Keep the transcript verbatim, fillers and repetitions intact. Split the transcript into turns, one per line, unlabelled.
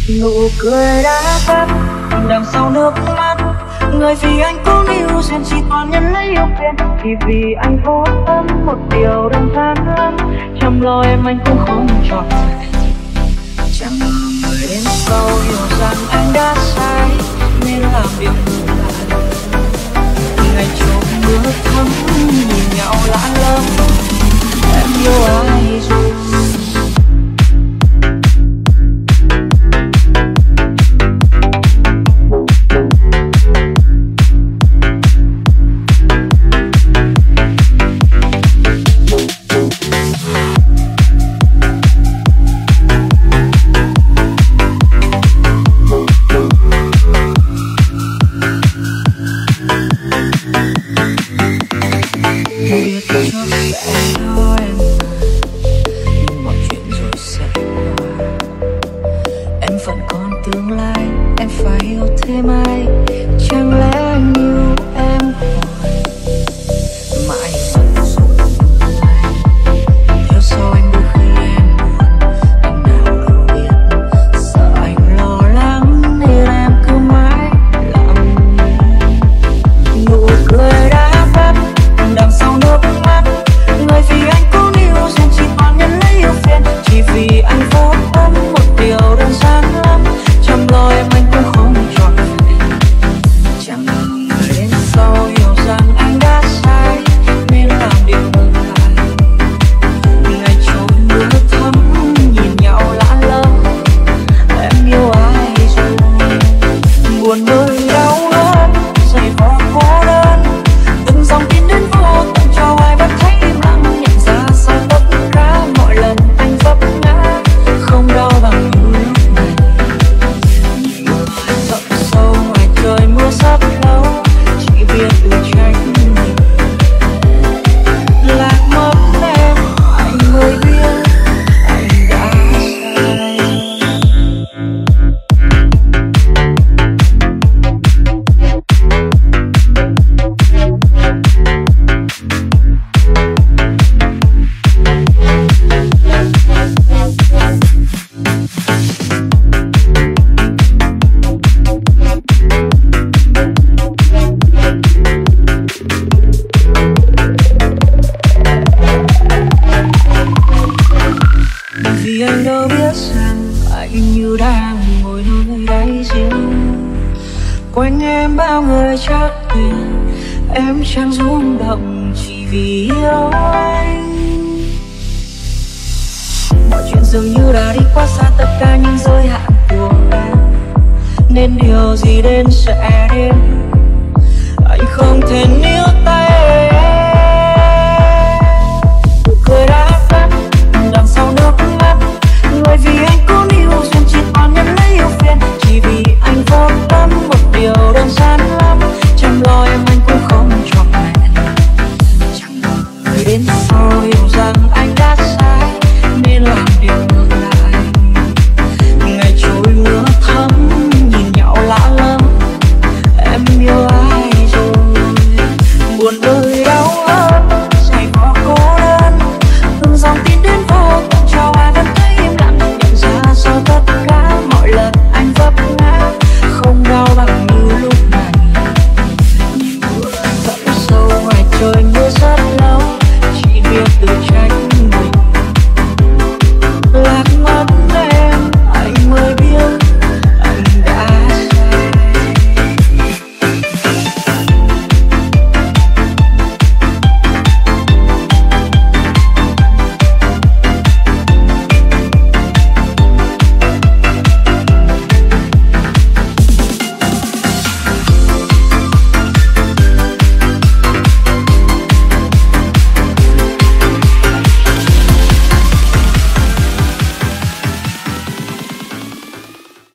Nụ cười đã tắt đằng sau nước mắt, người vì anh cố níu xem chỉ toàn nhân lấy yêu phiền. Thì vì anh vô tâm một điều đơn giản lắm, trong lo em anh cũng không trọn vẹn. Chẳng ngờ người đến sau hiểu rằng anh đã sai nên làm điều ngược lại. Ngày trộm mưa thấm nhìn nhau lạ lắm, em yêu ai rồi.
quanh em bao người chắc tiền, em chẳng rung động chỉ vì yêu anh. Mọi chuyện dường như đã đi quá xa tất cả những giới hạn của em, nên điều gì đến sẽ đến. Anh không thể níu